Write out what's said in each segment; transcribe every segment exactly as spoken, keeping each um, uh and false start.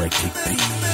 Eclectic Beats.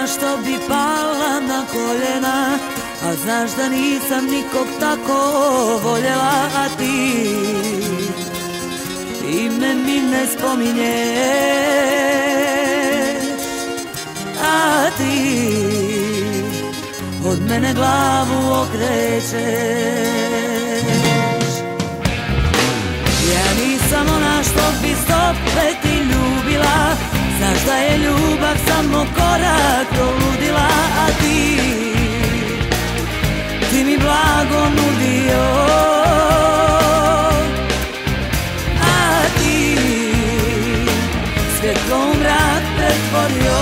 ona što bi pala na koljena, a znaš da nisam nikog tako voljela, a ti ime mi ne spominješ, a ti od mene glavu okrećeš. Ja nisam ona što bi opet i ljubila, znaš da je ljubav samo korak proludila, a ti, ti mi blago nudio, a ti svjetlo u mrak pretvorio.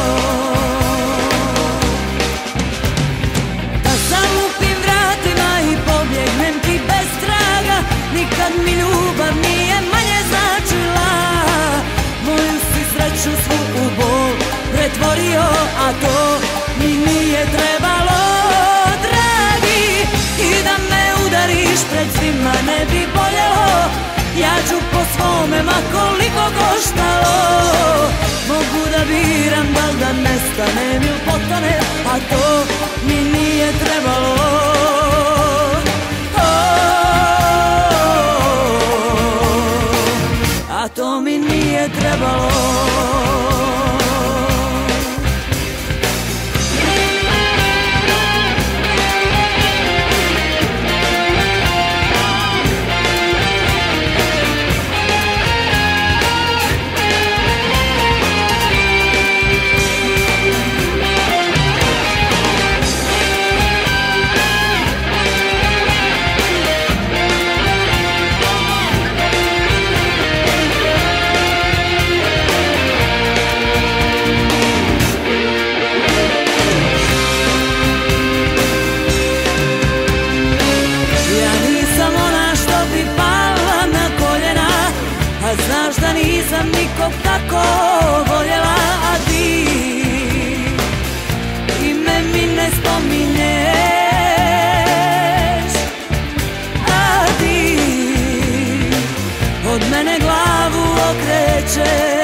Da zalupim vratima i pobjegnem ti bez traga, nikad mi ljubav nije manje značila. Moju si sreću svu u bol pretvorio, a to mi nije trebalo, dragi. I da me udariš pred svima ne bi boljelo, ja ću po svome ma koliko koštalo. Mogu da biram da li da nestanem ili potonem, a to mi nije trebalo. A to mi nije trebalo. Znaš da nisam nikog tako voljela, a ti ime mi ne spominješ, a ti od mene glavu okrećeš.